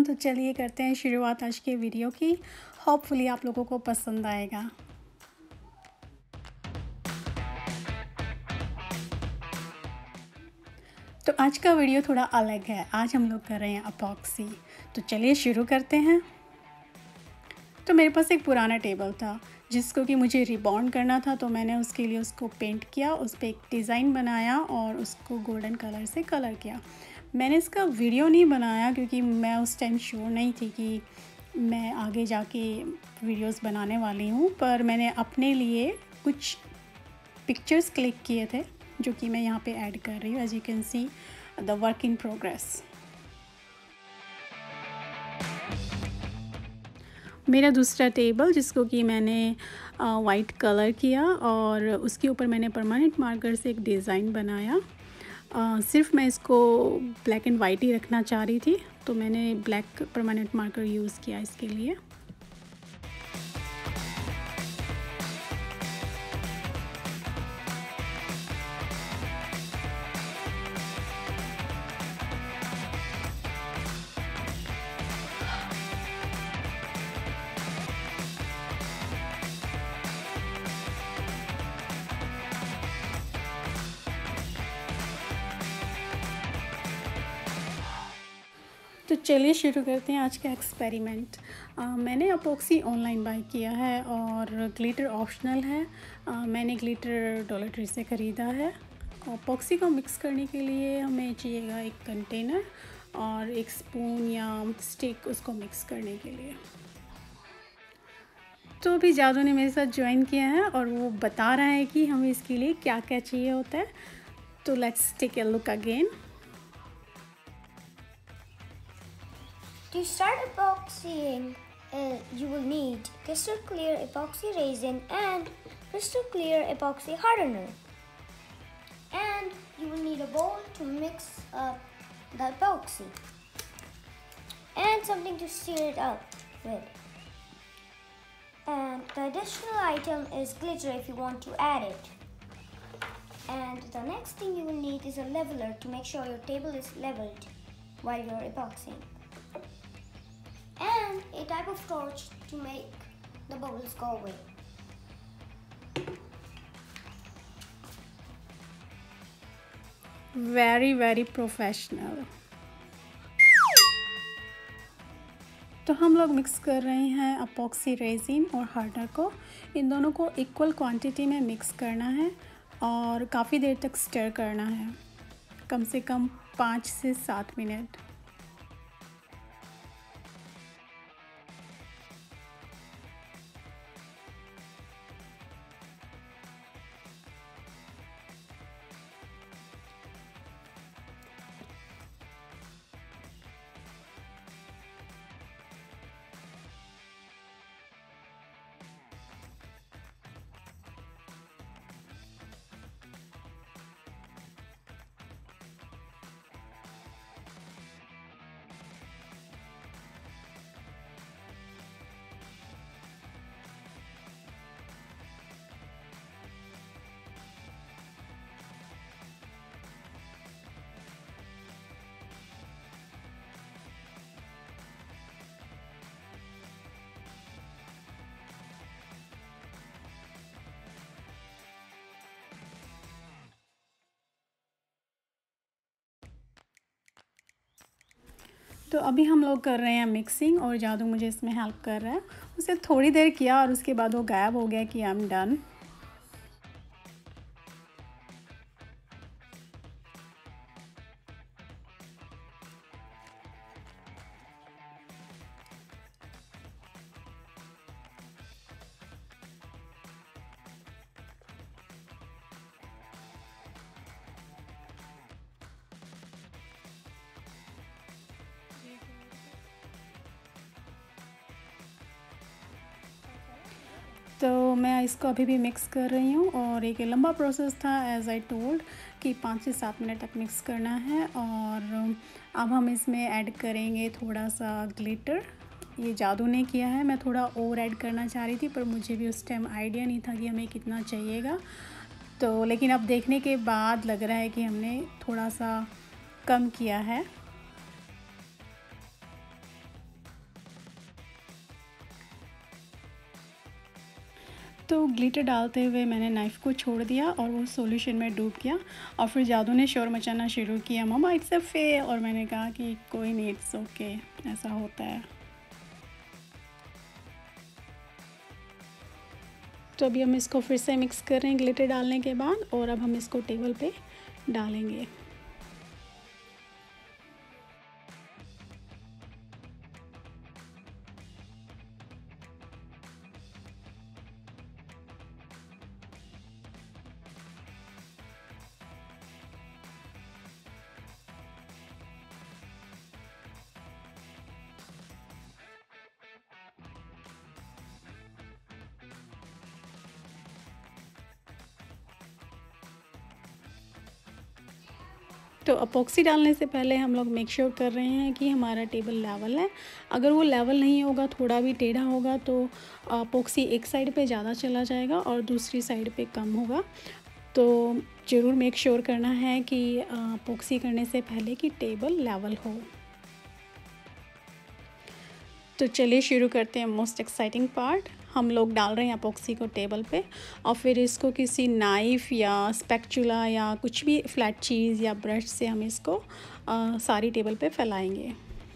तो चलिए करते हैं शुरुआत आज के वीडियो की। होपफुली आप लोगों को पसंद आएगा। तो आज का वीडियो थोड़ा अलग है। आज हम लोग कर रहे हैं अपॉक्सी। तो चलिए शुरू करते हैं। तो मेरे पास एक पुराना टेबल था जिसको कि मुझे रिबॉन्ड करना था, तो मैंने उसके लिए उसको पेंट किया, उस पर एक डिज़ाइन बनाया और उसको गोल्डन कलर से कलर किया। मैंने इसका वीडियो नहीं बनाया क्योंकि मैं उस टाइम श्योर नहीं थी कि मैं आगे जाके वीडियोस बनाने वाली हूँ, पर मैंने अपने लिए कुछ पिक्चर्स क्लिक किए थे जो कि मैं यहाँ पे ऐड कर रही हूँ। As you can see the work in progress. मेरा दूसरा टेबल जिसको कि मैंने वाइट कलर किया और उसके ऊपर मैंने परमानेंट मार्कर से एक डिज़ाइन बनाया। सिर्फ मैं इसको ब्लैक एंड वाइट ही रखना चाह रही थी, तो मैंने ब्लैक परमानेंट मार्कर यूज़ किया इसके लिए। तो चलिए शुरू करते हैं आज का एक्सपेरिमेंट। मैंने अपॉक्सी ऑनलाइन बाय किया है और ग्लिटर ऑप्शनल है। मैंने ग्लिटर डॉलर ट्री से ख़रीदा है। अपॉक्सी को मिक्स करने के लिए हमें चाहिएगा एक कंटेनर और एक स्पून या स्टिक उसको मिक्स करने के लिए। तो अभी जादू ने मेरे साथ ज्वाइन किया है और वो बता रहा है कि हमें इसके लिए क्या क्या चाहिए होता है। तो let's take a look again. To start epoxying, you will need crystal clear epoxy resin and crystal clear epoxy hardener. And you will need a bowl to mix up the epoxy and something to stir it up with. And the additional item is glitter if you want to add it. And the next thing you will need is a leveler to make sure your table is leveled while you're epoxying. And a type of torch to make the bubbles go away. very professional. तो हम लोग mix कर रहे हैं epoxy resin और hardener को। इन दोनों को इक्वल क्वांटिटी में मिक्स करना है और काफ़ी देर तक स्टर करना है, कम से कम 5 से 7 मिनट। तो अभी हम लोग कर रहे हैं मिक्सिंग और जादू मुझे इसमें हेल्प कर रहा है। उसे थोड़ी देर किया और उसके बाद वो गायब हो गया कि आई एम डन। तो मैं इसको अभी भी मिक्स कर रही हूँ और एक लंबा प्रोसेस था एज आई टोल्ड कि 5 से 7 मिनट तक मिक्स करना है। और अब हम इसमें ऐड करेंगे थोड़ा सा ग्लिटर। ये जादू ने किया है, मैं थोड़ा और ऐड करना चाह रही थी पर मुझे भी उस टाइम आइडिया नहीं था कि हमें कितना चाहिएगा। तो लेकिन अब देखने के बाद लग रहा है कि हमने थोड़ा सा कम किया है। तो ग्लिटर डालते हुए मैंने नाइफ़ को छोड़ दिया और वो सॉल्यूशन में डूब गया और फिर जादू ने शोर मचाना शुरू किया, मम्मा इट्स अ फेल। और मैंने कहा कि कोई नहीं, इट्स ओके, ऐसा होता है। तो अभी हम इसको फिर से मिक्स कर रहे हैं ग्लिटर डालने के बाद, और अब हम इसको टेबल पे डालेंगे। तो अपोक्सी डालने से पहले हम लोग मेक श्योर कर रहे हैं कि हमारा टेबल लेवल है। अगर वो लेवल नहीं होगा, थोड़ा भी टेढ़ा होगा, तो अपोक्सी एक साइड पे ज़्यादा चला जाएगा और दूसरी साइड पे कम होगा। तो ज़रूर मेक श्योर करना है कि अपोक्सी करने से पहले कि टेबल लेवल हो। तो चलिए शुरू करते हैं मोस्ट एक्साइटिंग पार्ट। हम लोग डाल रहे हैं अपोक्सी को टेबल पे और फिर इसको किसी नाइफ़ या स्पैचुला या कुछ भी फ्लैट चीज़ या ब्रश से हम इसको सारी टेबल पे फैलाएंगे।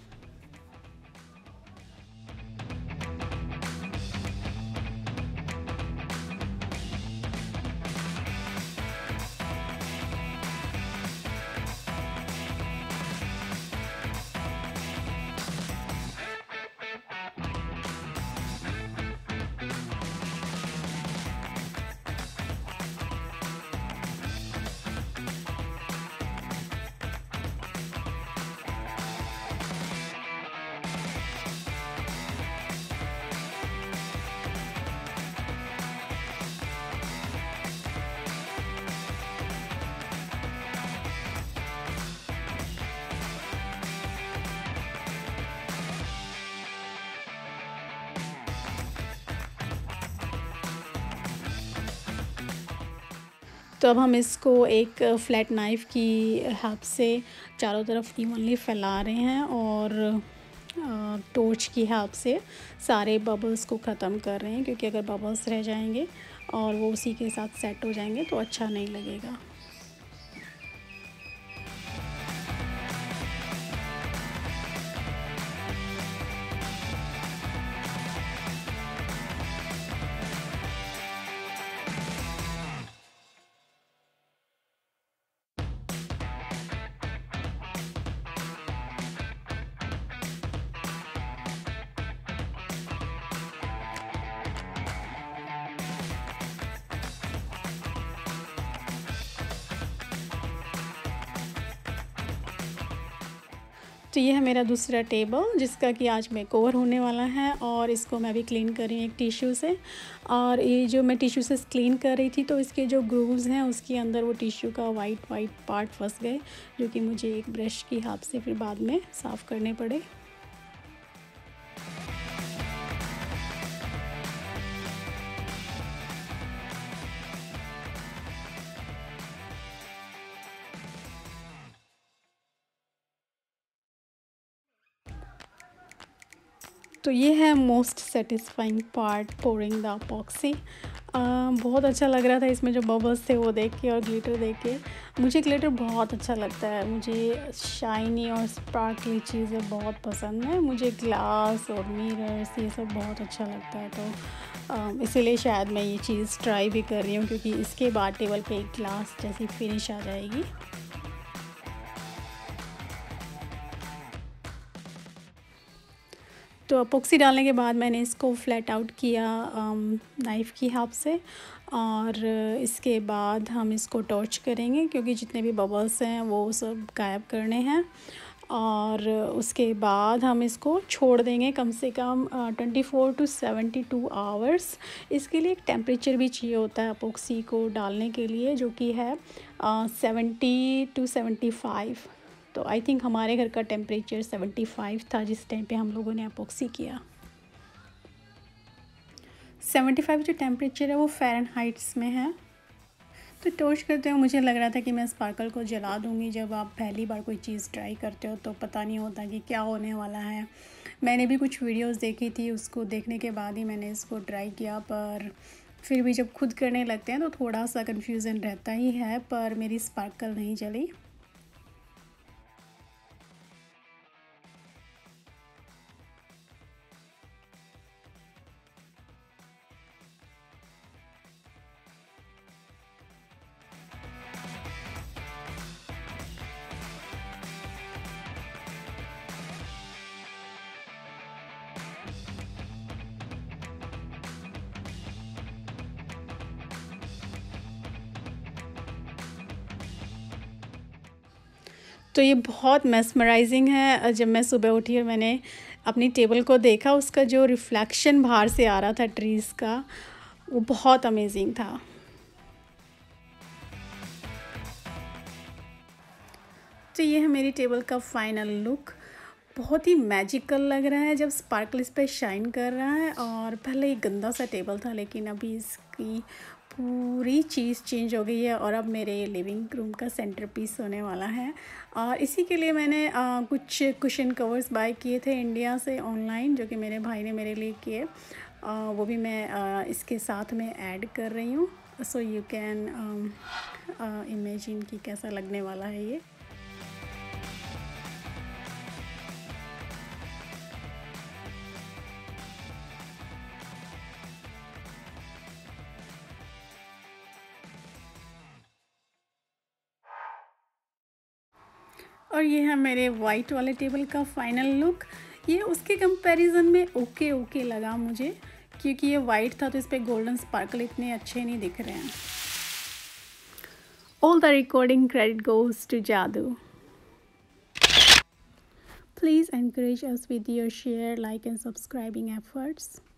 तो अब हम इसको एक फ्लैट नाइफ़ की हेल्प से चारों तरफ इवनली फैला रहे हैं और टॉर्च की हेल्प से सारे बबल्स को ख़त्म कर रहे हैं, क्योंकि अगर बबल्स रह जाएंगे और वो उसी के साथ सेट हो जाएंगे तो अच्छा नहीं लगेगा। तो ये है मेरा दूसरा टेबल जिसका कि आज मेकओवर होने वाला है, और इसको मैं भी क्लीन कर रही हूँ एक टिश्यू से। और ये जो मैं टिश्यू से क्लीन कर रही थी तो इसके जो ग्रूव्स हैं उसके अंदर वो टिश्यू का वाइट पार्ट फंस गए, जो कि मुझे एक ब्रश की हेल्प से फिर बाद में साफ़ करने पड़े। तो ये है most satisfying part, pouring the epoxy. बहुत अच्छा लग रहा था इसमें जो बबल्स थे वो देख के और ग्लिटर देख के। मुझे ग्लिटर बहुत अच्छा लगता है, मुझे शाइनी और स्पार्कली चीज़ें बहुत पसंद है। मुझे ग्लास और मिरर्स ये सब बहुत अच्छा लगता है, तो इसीलिए शायद मैं ये चीज़ ट्राई भी कर रही हूँ, क्योंकि इसके बाद टेबल पे एक ग्लास जैसी फिनिश आ जाएगी। तो अपोक्सी डालने के बाद मैंने इसको फ्लैट आउट किया नाइफ़ की हेल्प से, और इसके बाद हम इसको टॉर्च करेंगे, क्योंकि जितने भी बबल्स हैं वो सब गायब करने हैं। और उसके बाद हम इसको छोड़ देंगे कम से कम 24 to 72 आवर्स। इसके लिए एक टेम्परेचर भी चाहिए होता है अपोक्सी को डालने के लिए, जो कि है 70 to 75। तो आई थिंक हमारे घर का टेम्परेचर 75 था जिस टाइम पे हम लोगों ने अपोक्सी किया। 75 जो टेम्परेचर है वो फ़ारेनहाइट्स में है। तो टॉर्च करते हुए मुझे लग रहा था कि मैं स्पार्कल को जला दूंगी। जब आप पहली बार कोई चीज़ ट्राई करते हो तो पता नहीं होता कि क्या होने वाला है। मैंने भी कुछ वीडियोस देखी थी, उसको देखने के बाद ही मैंने इसको ट्राई किया, पर फिर भी जब खुद करने लगते हैं तो थोड़ा सा कन्फ्यूज़न रहता ही है, पर मेरी स्पार्कल नहीं जली। तो ये बहुत मेस्मराइजिंग है। जब मैं सुबह उठी और मैंने अपनी टेबल को देखा, उसका जो रिफ्लेक्शन बाहर से आ रहा था ट्रीज़ का, वो बहुत अमेजिंग था। तो ये है मेरी टेबल का फाइनल लुक। बहुत ही मैजिकल लग रहा है जब स्पार्कल इस पर शाइन कर रहा है। और पहले एक गंदा सा टेबल था, लेकिन अभी इसकी पूरी चीज़ चेंज हो गई है और अब मेरे लिविंग रूम का सेंटर पीस होने वाला है। और इसी के लिए मैंने कुछ कुशन कवर्स बाय किए थे इंडिया से ऑनलाइन, जो कि मेरे भाई ने मेरे लिए किए। वो भी मैं इसके साथ में ऐड कर रही हूँ, सो यू कैन इमेजिन कि कैसा लगने वाला है ये। और ये है मेरे वाइट वाले टेबल का फाइनल लुक। ये उसके कंपैरिजन में ओके ओके लगा मुझे, क्योंकि ये वाइट था तो इस पर गोल्डन स्पार्कल इतने अच्छे नहीं दिख रहे हैं। All the recording credit goes to Jadu. Please encourage us with your share, like and subscribing efforts.